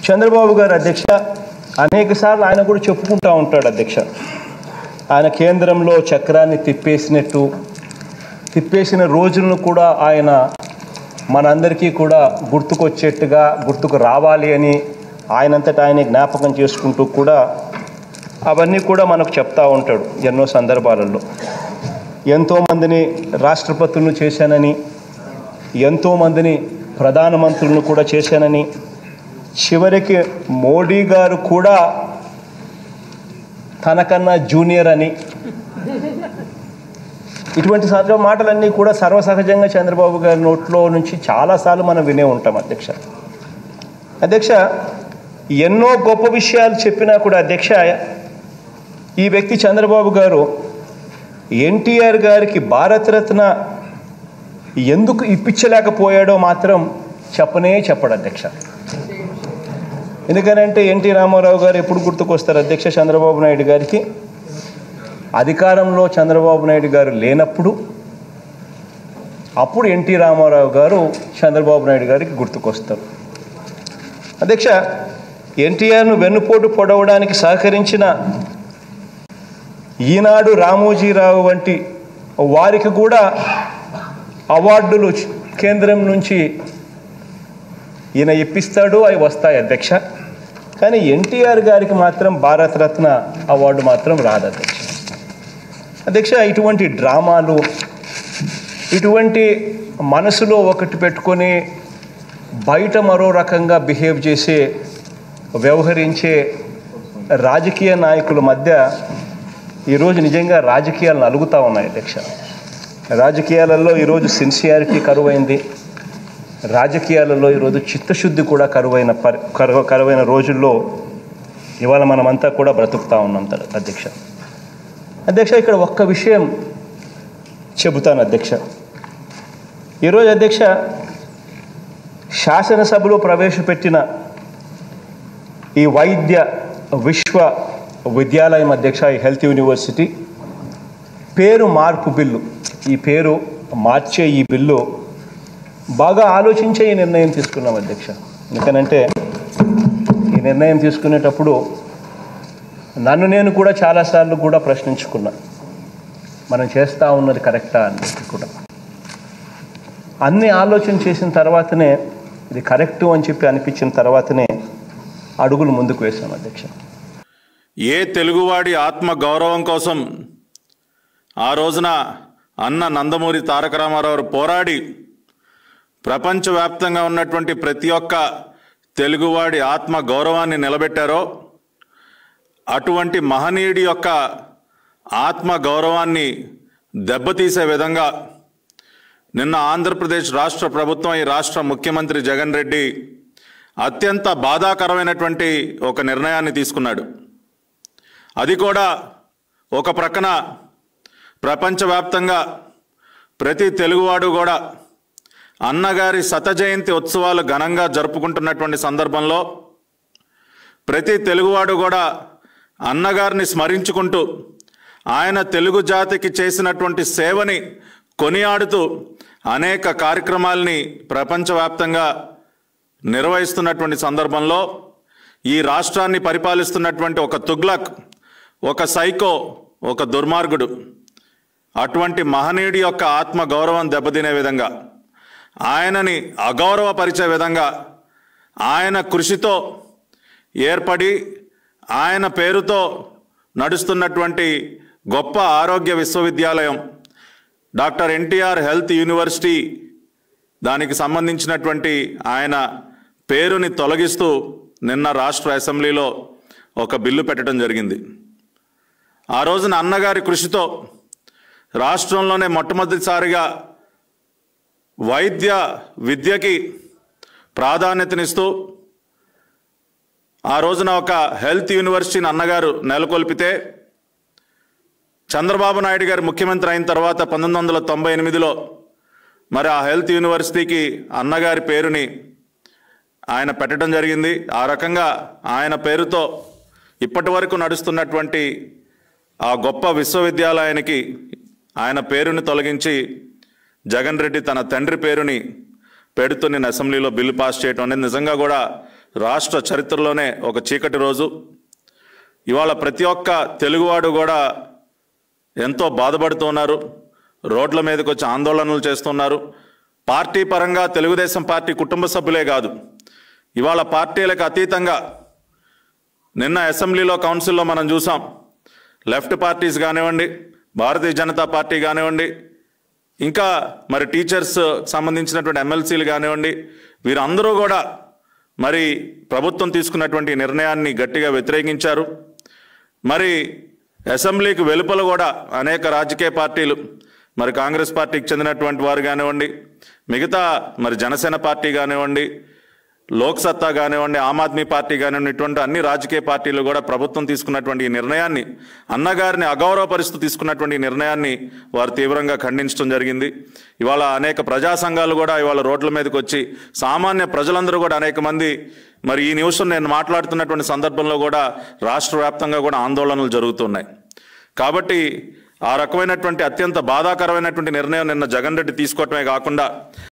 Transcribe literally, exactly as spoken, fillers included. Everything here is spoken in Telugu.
చంద్రబాబు గారు అధ్యక్ష అనేక సార్లు ఆయన కూడా చెప్పుకుంటూ ఉంటాడు అధ్యక్ష, ఆయన కేంద్రంలో చక్రాన్ని తిప్పేసినట్టు తిప్పేసిన రోజులను కూడా ఆయన మనందరికీ కూడా గుర్తుకొచ్చేట్టుగా గుర్తుకు రావాలి అని ఆయనంతటా ఆయన జ్ఞాపకం చేసుకుంటూ కూడా అవన్నీ కూడా మనకు చెప్తా ఉంటాడు ఎన్నో సందర్భాలలో. ఎంతోమందిని రాష్ట్రపతులను చేశానని, ఎంతోమందిని ప్రధానమంత్రులను కూడా చేశానని, చివరికి మోడీ గారు కూడా తనకన్నా జూనియర్ అని, ఇటువంటి సహజ మాటలన్నీ కూడా సర్వసహజంగా చంద్రబాబు గారి నోట్లో నుంచి చాలాసార్లు మనం వినే ఉంటాం అధ్యక్ష. అధ్యక్ష ఎన్నో గొప్ప విషయాలు చెప్పినా కూడా అధ్యక్ష, ఈ వ్యక్తి చంద్రబాబు గారు ఎన్టీఆర్ గారికి భారతరత్న ఎందుకు ఇప్పించలేకపోయాడో మాత్రం చెప్పనే చెప్పడు అధ్యక్ష. ఎందుకనంటే ఎన్టీ రామారావు గారు ఎప్పుడు గుర్తుకొస్తారు అధ్యక్ష చంద్రబాబు నాయుడు గారికి? అధికారంలో చంద్రబాబు నాయుడు గారు లేనప్పుడు అప్పుడు ఎన్టీ రామారావు గారు చంద్రబాబు నాయుడు గారికి గుర్తుకొస్తారు అధ్యక్ష. ఎన్టీఆర్ను వెన్నుపోటు పొడవడానికి సహకరించిన ఈనాడు రామోజీరావు వంటి వారికి కూడా అవార్డులు కేంద్రం నుంచి ఈయన ఇప్పిస్తాడు, అవి వస్తాయి అధ్యక్ష. కానీ ఎన్టీఆర్ గారికి మాత్రం భారతరత్న అవార్డు మాత్రం రాదు అధ్యక్ష. అధ్యక్ష ఇటువంటి డ్రామాలు, ఇటువంటి మనసులో ఒకటి పెట్టుకొని బయట మరో రకంగా బిహేవ్ చేసే వ్యవహరించే రాజకీయ నాయకుల మధ్య ఈరోజు నిజంగా రాజకీయాలు నలుగుతూ ఉన్నాయి అధ్యక్ష. రాజకీయాలలో ఈరోజు సిన్సియారిటీ కరువైంది, రాజకీయాలలో ఈరోజు చిత్తశుద్ధి కూడా కరువైన పరి కరువ కరువైన రోజుల్లో ఇవాళ మనమంతా కూడా బ్రతుకుతూ ఉన్నాం అధ్యక్ష. అధ్యక్ష ఇక్కడ ఒక్క విషయం చెబుతాను అధ్యక్ష. ఈరోజు అధ్యక్ష శాసనసభలో ప్రవేశపెట్టిన ఈ వైద్య విశ్వ విద్యాలయం అధ్యక్ష, ఈ హెల్త్ యూనివర్సిటీ పేరు మార్పు బిల్లు, ఈ పేరు మార్చే ఈ బిల్లు బాగా ఆలోచించే ఈ నిర్ణయం తీసుకున్నాం అధ్యక్ష. ఎందుకనంటే ఈ నిర్ణయం తీసుకునేటప్పుడు నన్ను నేను కూడా చాలాసార్లు కూడా ప్రశ్నించుకున్నా, మనం చేస్తూ ఉన్నది కరెక్టా అని కూడా. అన్ని ఆలోచన చేసిన తర్వాతనే ఇది కరెక్టు అని చెప్పి అనిపించిన తర్వాతనే అడుగులు ముందుకు వేశాం అధ్యక్ష. ఏ తెలుగువాడి ఆత్మ గౌరవం కోసం ఆ రోజున అన్న నందమూరి తారక రామారావు పోరాడి ప్రపంచవ్యాప్తంగా ఉన్నటువంటి ప్రతి ఒక్క తెలుగువాడి ఆత్మ గౌరవాన్ని నిలబెట్టారో అటువంటి మహనీయుడి యొక్క ఆత్మ గౌరవాన్ని దెబ్బతీసే విధంగా నిన్న ఆంధ్రప్రదేశ్ రాష్ట్ర ప్రభుత్వం, ఈ రాష్ట్ర ముఖ్యమంత్రి జగన్ రెడ్డి అత్యంత బాధాకరమైనటువంటి ఒక నిర్ణయాన్ని తీసుకున్నాడు. అది కూడా ఒక ప్రక్కన ప్రపంచవ్యాప్తంగా ప్రతి తెలుగువాడు కూడా అన్నగారి శత జయంతి ఉత్సవాలు ఘనంగా జరుపుకుంటున్నటువంటి సందర్భంలో ప్రతి తెలుగువాడు కూడా అన్నగారిని స్మరించుకుంటూ ఆయన తెలుగు జాతికి చేసినటువంటి సేవని కొనియాడుతూ అనేక కార్యక్రమాల్ని ప్రపంచవ్యాప్తంగా నిర్వహిస్తున్నటువంటి సందర్భంలో ఈ రాష్ట్రాన్ని పరిపాలిస్తున్నటువంటి ఒక తుగ్లక్, ఒక సైకో, ఒక దుర్మార్గుడు అటువంటి మహనీయుడి యొక్క ఆత్మ గౌరవం దెబ్బతినే విధంగా, ఆయనని అగౌరవపరిచే విధంగా, ఆయన కృషితో ఏర్పడి ఆయన పేరుతో నడుస్తున్నటువంటి గొప్ప ఆరోగ్య విశ్వవిద్యాలయం డాక్టర్ ఎన్టీఆర్ హెల్త్ యూనివర్సిటీ, దానికి సంబంధించినటువంటి ఆయన పేరుని తొలగిస్తూ నిన్న రాష్ట్ర అసెంబ్లీలో ఒక బిల్లు పెట్టడం జరిగింది. ఆ రోజున అన్నగారి కృషితో రాష్ట్రంలోనే మొట్టమొదటిసారిగా వైద్య విద్యకి ప్రాధాన్యతనిస్తూ ఆ రోజున ఒక హెల్త్ యూనివర్సిటీని అన్నగారు నెలకొల్పితే, చంద్రబాబు నాయుడు గారు ముఖ్యమంత్రి అయిన తర్వాత పంతొమ్మిది వందల తొంభై ఎనిమిదిలో మరి ఆ హెల్త్ యూనివర్సిటీకి అన్నగారి పేరుని ఆయన పెట్టడం జరిగింది. ఆ రకంగా ఆయన పేరుతో ఇప్పటి వరకు నడుస్తున్నటువంటి ఆ గొప్ప విశ్వవిద్యాలయానికి ఆయన పేరుని తొలగించి జగన్ రెడ్డి తన తండ్రి పేరుని పెడుతూ నేను అసెంబ్లీలో బిల్లు పాస్ చేయడం అనేది నిజంగా కూడా రాష్ట్ర చరిత్రలోనే ఒక చీకటి రోజు. ఇవాళ ప్రతి ఒక్క తెలుగువాడు కూడా ఎంతో బాధపడుతున్నారు, రోడ్ల మీదకి వచ్చి ఆందోళనలు చేస్తున్నారు. పార్టీ పరంగా తెలుగుదేశం పార్టీ కుటుంబ సభ్యులే కాదు, ఇవాళ పార్టీలకు అతీతంగా నిన్న అసెంబ్లీలో కౌన్సిల్లో మనం చూసాం, లెఫ్ట్ పార్టీస్ కానివ్వండి, భారతీయ జనతా పార్టీ కానివ్వండి, ఇంకా మరి టీచర్స్ సంబంధించినటువంటి ఎమ్మెల్సీలు కానివ్వండి, వీరందరూ కూడా మరి ప్రభుత్వం తీసుకున్నటువంటి నిర్ణయాన్ని గట్టిగా వ్యతిరేకించారు. మరి అసెంబ్లీకి వెలుపల కూడా అనేక రాజకీయ పార్టీలు, మరి కాంగ్రెస్ పార్టీకి చెందినటువంటి వారు కానివ్వండి, మిగతా మరి జనసేన పార్టీ కానివ్వండి, లోక్సత్తా కానివ్వండి, ఆమ్ ఆద్మీ పార్టీ కానివ్వండి, ఇటువంటి అన్ని రాజకీయ పార్టీలు కూడా ప్రభుత్వం తీసుకున్నటువంటి ఈ నిర్ణయాన్ని, అన్నగారిని అగౌరవపరుస్తూ తీసుకున్నటువంటి నిర్ణయాన్ని వారు తీవ్రంగా ఖండించడం జరిగింది. ఇవాళ అనేక ప్రజా సంఘాలు కూడా ఇవాళ రోడ్ల మీదకి వచ్చి, సామాన్య ప్రజలందరూ కూడా అనేక మంది మరి ఈ నిమిషం నేను మాట్లాడుతున్నటువంటి సందర్భంలో కూడా రాష్ట్ర వ్యాప్తంగా కూడా ఆందోళనలు జరుగుతున్నాయి. కాబట్టి ఆ రకమైనటువంటి అత్యంత బాధాకరమైనటువంటి నిర్ణయం నిన్న జగన్ రెడ్డి తీసుకోవటమే కాకుండా